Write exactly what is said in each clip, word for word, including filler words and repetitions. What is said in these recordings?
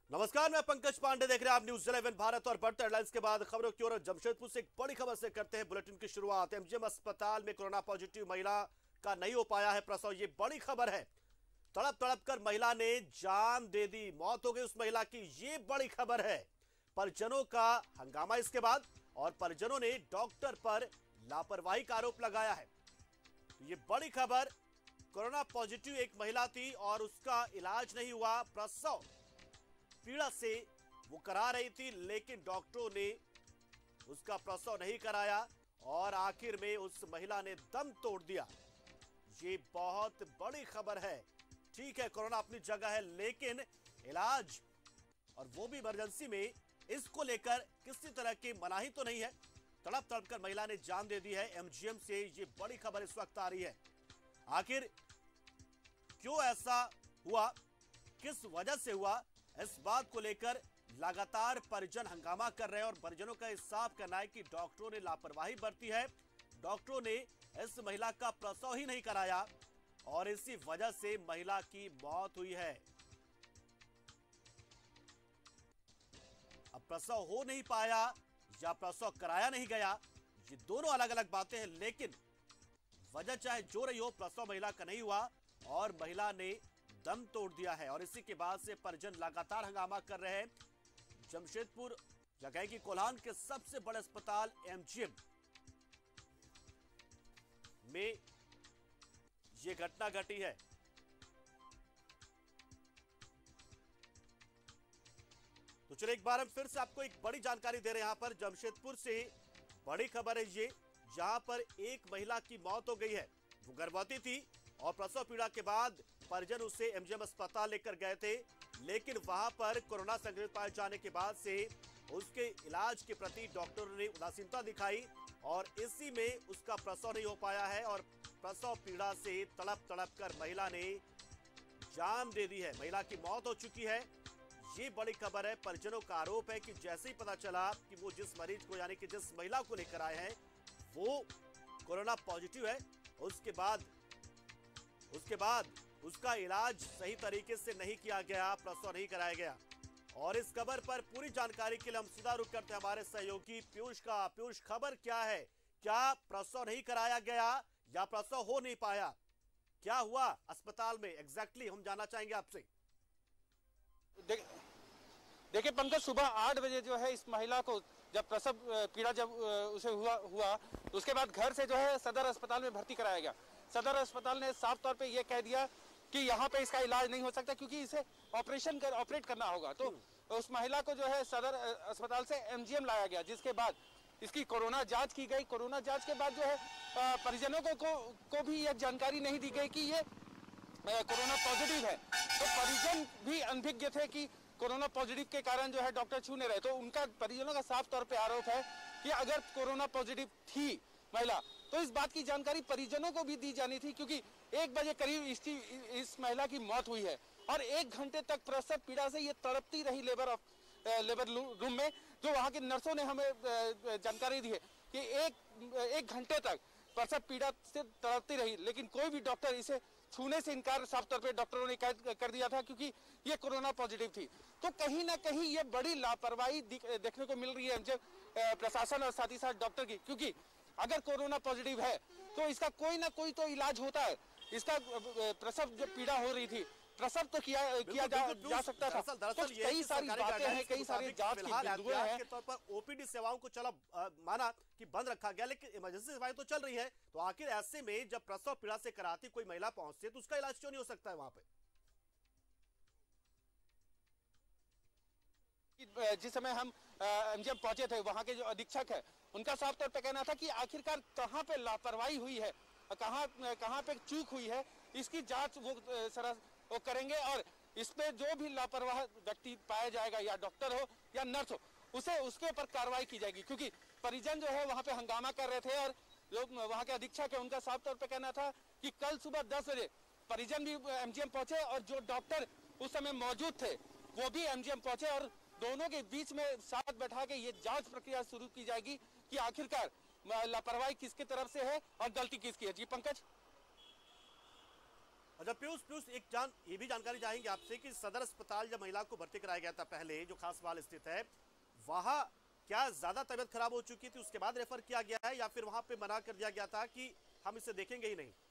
नमस्कार, मैं पंकज पांडे, देख रहे हैं आप न्यूज इलेवन भारत। और बढ़ते हेडलाइंस के बाद खबरों की ओर जमशेदपुर से एक बड़ी खबर से करते हैं बुलेटिन की शुरुआत। एमजीएम अस्पताल में कोरोना पॉजिटिव महिला का नहीं हो पाया है प्रसव, ये बड़ी खबर है। तड़प तड़प कर महिला ने जान दे दी, मौत हो गई उस महिला की, ये बड़ी खबर है। परिजनों का हंगामा इसके बाद, और परिजनों ने डॉक्टर पर लापरवाही का आरोप लगाया है। तो ये बड़ी खबर, कोरोना पॉजिटिव एक महिला थी और उसका इलाज नहीं हुआ। प्रसव पीड़ा से वो करा रही थी, लेकिन डॉक्टरों ने उसका प्रसव नहीं कराया और आखिर में उस महिला ने दम तोड़ दिया। ये बहुत बड़ी खबर है। ठीक है, कोरोना अपनी जगह है, लेकिन इलाज और वो भी इमरजेंसी में, इसको लेकर किसी तरह की मनाही तो नहीं है। तड़प तड़प कर महिला ने जान दे दी है। एमजीएम से ये बड़ी खबर इस वक्त आ रही है। आखिर क्यों ऐसा हुआ, किस वजह से हुआ, इस बात को लेकर लगातार परिजन हंगामा कर रहे हैं और परिजनों का इस साफ कहना है कि डॉक्टरों ने लापरवाही बरती है। डॉक्टरों ने इस महिला का प्रसव ही नहीं कराया और इसी वजह से महिला की मौत हुई है। अब प्रसव हो नहीं पाया या प्रसव कराया नहीं गया, ये दोनों अलग अलग बातें हैं, लेकिन वजह चाहे जो रही हो, प्रसव महिला का नहीं हुआ और महिला ने दम तोड़ दिया है। और इसी के बाद से परिजन लगातार हंगामा कर रहे हैं। जमशेदपुर या कहें कि कोल्हान के सबसे बड़े अस्पताल एमजीएम में यह घटना घटी है। तो चलिए एक बार हम फिर से आपको एक बड़ी जानकारी दे रहे हैं। यहां पर जमशेदपुर से बड़ी खबर है ये, जहां पर एक महिला की मौत हो गई है। वो गर्भवती थी और प्रसव पीड़ा के बाद परिजन उसे एमजीएम अस्पताल लेकर गए थे, लेकिन वहां पर कोरोना संक्रमित पाए जाने के बाद से उसके इलाज के प्रति डॉक्टरों ने उदासीनता दिखाई और इसी में उसका प्रसव नहीं हो पाया है और प्रसव पीड़ा से तड़प तड़प कर महिला ने जान दे दी है। महिला की मौत हो चुकी है। ये बड़ी खबर है। परिजनों का आरोप है कि जैसे ही पता चला कि वो जिस मरीज को, यानी कि जिस महिला को लेकर आए हैं, वो कोरोना पॉजिटिव है, उसके बाद उसके बाद उसका इलाज सही तरीके से नहीं किया गया, प्रसव नहीं कराया गया। और इस खबर पर पूरी जानकारी के लिए हम सीधा रुख करते हैं हमारे सहयोगी पीयूष का। पीयूष, खबर क्या है? क्या प्रसव नहीं कराया गया या प्रसव हो नहीं पाया? क्या हुआ अस्पताल में एग्जैक्टली, हम जानना चाहेंगे आपसे। देख, देखिए पंकज, सुबह आठ बजे जो है इस महिला को जब प्रसव पीड़ा जब उसे हुआ हुआ तो उसके बाद घर से जो है सदर अस्पताल में भर्ती कराया गया। सदर अस्पताल ने साफ तौर पे ये कह दिया कि यहाँ पे इसका इलाज नहीं हो सकता क्योंकि इसे ऑपरेशन कर ऑपरेट करना होगा। तो उस महिला को जो है सदर अस्पताल से एमजीएम लाया गया, जिसके बाद इसकी कोरोना जांच की गई। कोरोना जांच के बाद जो है परिजनों को, को को भी यह जानकारी नहीं दी गई कि ये कोरोना पॉजिटिव है। तो परिजन भी अनभिज्ञ थे कि कोरोना पॉजिटिव के कारण जो है डॉक्टर छू नहीं रहे। तो उनका, परिजनों का साफ तौर पे आरोप है कि अगर कोरोना पॉजिटिव थी महिला तो इस बात की जानकारी परिजनों को भी दी जानी थी, क्योंकि एक बजे करीब इस, इस महिला की मौत हुई है और एक घंटे तक प्रसव पीड़ा से ये तड़पती रही लेबर ऑफ लेबर रूम में। जो वहां के नर्सों ने हमें जानकारी दी है कि एक एक घंटे तक प्रसव पीड़ा से तड़पती रही, लेकिन कोई भी डॉक्टर इसे छूने से इनकार साफ तौर पे डॉक्टरों ने कर दिया था क्योंकि ये कोरोना पॉजिटिव थी। तो कहीं ना कहीं ये बड़ी लापरवाही देखने को मिल रही है एमजीएम प्रशासन और साथ ही साथ डॉक्टर की, क्योंकि अगर कोरोना पॉजिटिव है तो इसका कोई ना कोई तो इलाज होता है। इसका प्रसव जो पीड़ा हो रही थी, प्रसव तो किया किया जा, जा सकता था। तो कई सारी बातें हैं, कई सारी जांच की बिंदुएं हैं। के तौर पर ओपीडी सेवाओं को चला माना कि बंद रखा गया, लेकिन इमरजेंसी सेवाएं तो चल रही है। तो आखिर ऐसे में जब प्रसव पीड़ा से कराती कोई महिला पहुंचती है तो उसका इलाज क्यों नहीं हो सकता है वहां पे? जिस समय हम एमजीएम पहुंचे थे, वहां के जो अधीक्षक है उनका साफ तौर पे कहना था कि आखिरकार कहां पे लापरवाही हुई है, कहां कहां पे चूक हुई है, इसकी जांच वो सरा वो करेंगे और इस पे जो भी लापरवाह व्यक्ति पाया जाएगा, या डॉक्टर हो या नर्स हो, उसे उसके ऊपर कार्रवाई की जाएगी। क्योंकि परिजन जो है वहां पे हंगामा कर रहे थे और जो वहां के अधीक्षक है उनका साफ तौर पे कहना था कि कल सुबह दस बजे परिजन भी एमजीएम पहुंचे और जो डॉक्टर उस समय मौजूद थे वो भी एमजीएम पहुंचे और दोनों के बीच में साथ बैठा के ये जांच प्रक्रिया शुरू की जाएगी कि आखिरकार लापरवाही किसकी तरफ से है और गलती किसकी है। जी पंकज। अच्छा पीयूष पीयूष एक जान ये भी जानकारी चाहेंगे आपसे कि सदर अस्पताल जब महिला को भर्ती कराया गया था पहले, जो खास वाल स्थित है, वहां क्या ज्यादा तबीयत खराब हो चुकी थी उसके बाद रेफर किया गया है, या फिर वहां पे मना कर दिया गया था कि हम इसे देखेंगे ही नहीं?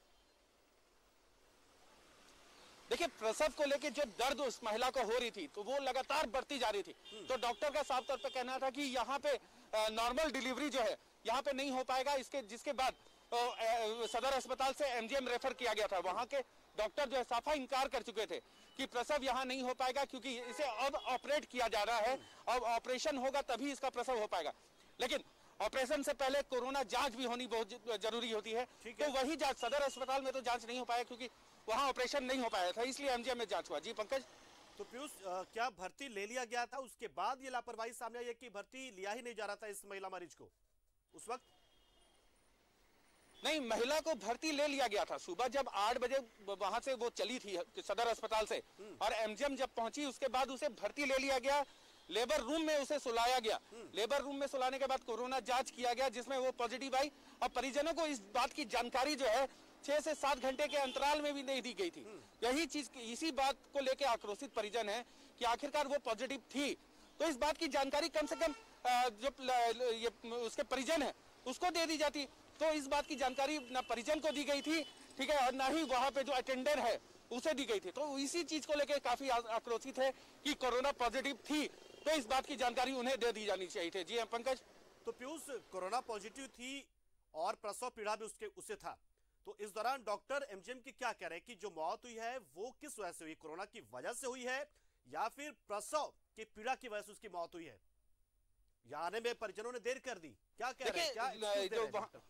देखिए, प्रसव को लेकर जो दर्द उस महिला को हो रही थी तो वो लगातार बढ़ती जा रही थी। तो डॉक्टर का साफ तौर पे कहना था कि यहाँ पे नॉर्मल डिलीवरी जो है यहाँ पे नहीं हो पाएगा, इसके जिसके बाद सदर अस्पताल से एमजीएम रेफर किया गया था। वहां के डॉक्टर जो है साफा इनकार कर चुके थे कि प्रसव यहाँ नहीं हो पाएगा, क्योंकि इसे अब ऑपरेट किया जा रहा है, अब ऑपरेशन होगा तभी इसका प्रसव हो पाएगा। लेकिन ऑपरेशन से पहले कोरोना जांच भी होनी बहुत जरूरी होती है, तो वही जांच सदर अस्पताल में तो जांच नहीं हो पाया क्योंकि वहां ऑपरेशन नहीं हो पाया था, इसलिए एमजीएम में जांच हुआ। जी पंकज। तो पीयूष, क्या भर्ती ले लिया गया था, उसके बाद ये लापरवाही सामने आई है कि भर्ती लिया ही नहीं जा रहा था इस महिला मरीज को उस वक्त? नहीं, महिला को भर्ती ले लिया गया था। सुबह जब आठ बजे वहां से वो चली थी सदर अस्पताल से, और एमजीएम जब पहुंची उसके बाद उसे भर्ती ले लिया गया, लेबर रूम में उसे सुलाया गया। लेबर रूम में सुलाने के बाद कोरोना जांच किया गया जिसमें वो पॉजिटिव आई, और परिजनों को इस बात की जानकारी जो है छह से सात घंटे के अंतराल में भी नहीं दी गई थी। यही चीज, इसी बात को लेकर आक्रोशित परिजन है कि आखिरकार वो पॉजिटिव थी, तो इस बात की जानकारी कम से कम जो ये उसके परिजन है उसको दे दी जाती। तो इस बात की जानकारी ना परिजन को दी गई थी, ठीक है, और ना ही वहां पे जो अटेंडर है उसे दी गई थी। तो इसी चीज को लेकर काफी आक्रोशित है कि कोरोना पॉजिटिव थी, तो इस बात की जानकारी उन्हें दे दी जानी चाहिए थी। जी हाँ पंकज। तो पीयूष, कोरोना पॉजिटिव थी और प्रसव पीड़ा भी उसके उसे था, तो इस दौरान डॉक्टर एमजीएम की क्या कह रहे हैं कि जो मौत हुई है वो किस वजह से हुई, कोरोना की वजह से हुई है या फिर प्रसव की पीड़ा की वजह से उसकी मौत हुई है? यहाँ आने में परिजनों ने देर कर दी, क्या कह रहे हैं, क्या जो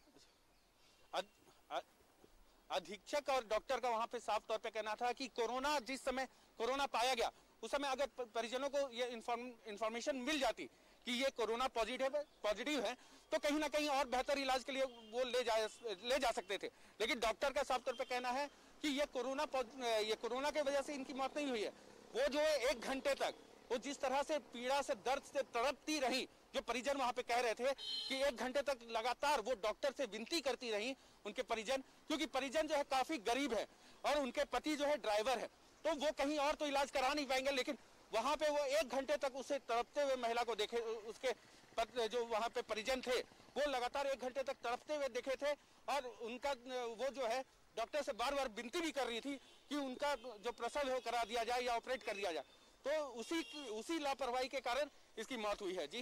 अधीक्षक और डॉक्टर का वहां पे साफ तौर पे कहना था कि कोरोना जिस समय कोरोना पाया गया उस समय अगर परिजनों को ये इंफॉर्मेशन मिल जाती कि ये कोरोना पॉजिटिव है पॉजिटिव है तो कहीं ना कहीं और बेहतर इलाज के लिए वो ले जा ले जा सकते थे। लेकिन डॉक्टर का साफ तौर पे कहना है कि ये कोरोना ये कोरोना की वजह से इनकी मौत नहीं हुई है। वो जो है एक घंटे तक वो जिस तरह से पीड़ा से दर्द से तड़पती रही, जो परिजन वहां पे कह रहे थे कि एक घंटे तक लगातार वो डॉक्टर से विनती करती रही उनके परिजन, क्योंकि परिजन जो है काफी गरीब है और उनके पति जो है ड्राइवर है, तो वो कहीं और तो इलाज करा नहीं पाएंगे। लेकिन वहां पे वो एक घंटे तक उसे तड़पते हुए महिला को देखे, उसके जो वहां पे परिजन थे वो लगातार एक घंटे तक तड़पते हुए देखे थे, और उनका वो जो है डॉक्टर से बार बार विनती भी कर रही थी कि उनका जो प्रसव है करा दिया जाए या ऑपरेट कर दिया जाए। तो उसी उसी लापरवाही के कारण इसकी मौत हुई है। जी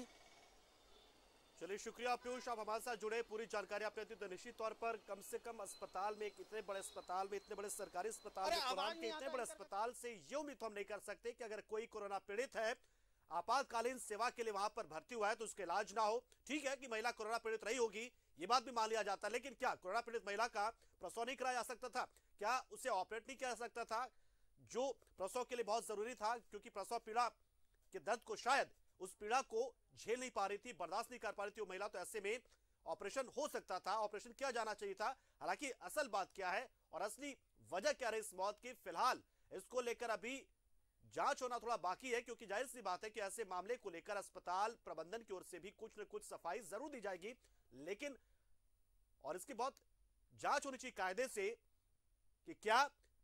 चलिए, शुक्रिया पीयूष, आप हमारे साथ जुड़े, पूरी जानकारी आपने दी। तो निश्चित तौर पर कम से कम अस्पताल में, एक इतने बड़े अस्पताल में, इतने बड़े सरकारी अस्पताल में, कोरोना के इतने बड़े अस्पताल से ये उम्मीद हम नहीं कर सकते कि अगर कोई कोरोना पीड़ित है, आपातकालीन सेवा के लिए वहां पर भर्ती हुआ है तो उसका इलाज ना हो। ठीक है कि महिला कोरोना पीड़ित रही होगी, ये बात भी मान लिया जाता है, लेकिन क्या कोरोना पीड़ित महिला का प्रसव नहीं कराया जा सकता था? क्या उसे ऑपरेट नहीं किया जा सकता था, जो प्रसव के लिए बहुत जरूरी था? क्योंकि प्रसव पीड़ा के दर्द को, शायद उस पीड़ा को झेल नहीं पा रही थी, बर्दाश्त नहीं कर पा रही थी वो महिला, तो ऐसे में ऑपरेशन हो सकता था, ऑपरेशन किया जाना चाहिए था। हालांकि असल बात क्या है और असली वजह क्या रही इस मौत की, फिलहाल इसको लेकर अभी जांच होना थोड़ा बाकी है, क्योंकि जाहिर सी बात है कि ऐसे मामले को लेकर अस्पताल प्रबंधन की ओर से भी कुछ न कुछ सफाई जरूर दी जाएगी, लेकिन और इसकी बहुत जांच होनी चाहिए कायदे से कि क्या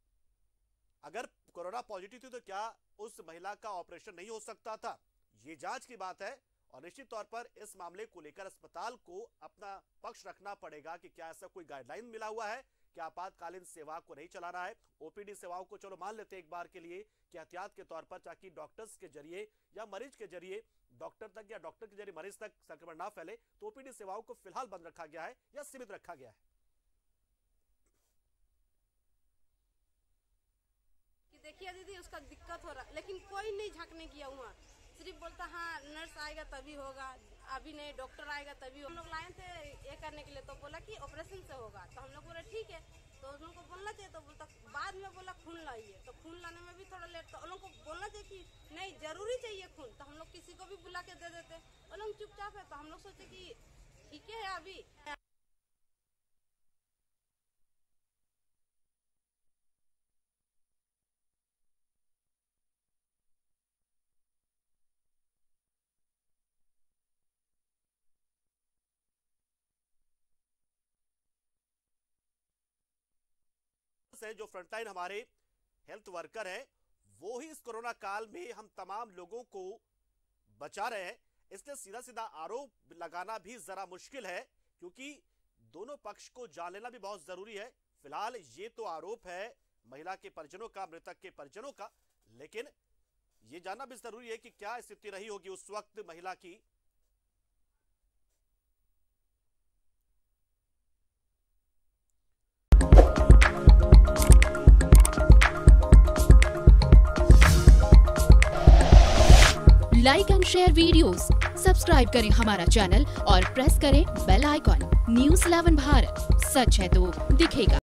अगर कोरोना पॉजिटिव थी तो क्या उस महिला का ऑपरेशन नहीं हो सकता था। ये जांच की बात है, और निश्चित तौर पर इस मामले को लेकर अस्पताल को अपना पक्ष रखना पड़ेगा कि क्या ऐसा कोई गाइडलाइन मिला हुआ है कि आपातकालीन सेवा को नहीं चलाना है। ओपीडी सेवाओं को चलो मान लेते हैं एक बार के लिए कि एहतियात के तौर पर, ताकि डॉक्टर्स के जरिए या मरीज के जरिए डॉक्टर तक या डॉक्टर के जरिए मरीज तक संक्रमण ना फैले, तो ओपीडी सेवाओं को फिलहाल बंद रखा गया है या सीमित रखा गया है। देखिए दीदी, उसका दिक्कत हो रहा, लेकिन कोई नहीं झांकने किया वहाँ, सिर्फ बोलता हाँ नर्स आएगा तभी होगा, अभी नहीं, डॉक्टर आएगा तभी होगा। हम लोग लाए थे ये करने के लिए, तो बोला कि ऑपरेशन से होगा, तो हम लोग बोले ठीक है, तो उन लोग को बोलना चाहिए, तो बोलता बाद में बोला खून लाइए, तो खून लाने में भी थोड़ा लेट, तो उन लोग को बोलना चाहिए कि नहीं जरूरी चाहिए खून, तो हम लोग किसी को भी बुला के दे देते, उन लोग चुपचाप है, तो हम लोग सोचे कि ठीक है अभी वर्कर्स हैं, जो फ्रंटलाइन हमारे हेल्थ वर्कर हैं, वो ही इस कोरोना काल में हम तमाम लोगों को बचा रहे हैं। इसलिए सीधा सीधा आरोप लगाना भी जरा मुश्किल है, क्योंकि दोनों पक्ष को जान लेना भी बहुत जरूरी है। फिलहाल ये तो आरोप है महिला के परिजनों का, मृतक के परिजनों का, लेकिन ये जानना भी जरूरी है कि क्या स्थिति रही होगी उस वक्त महिला की। Like and share videos, subscribe करें हमारा चैनल और प्रेस करें bell icon. News eleven Bharat, सच है तो दिखेगा।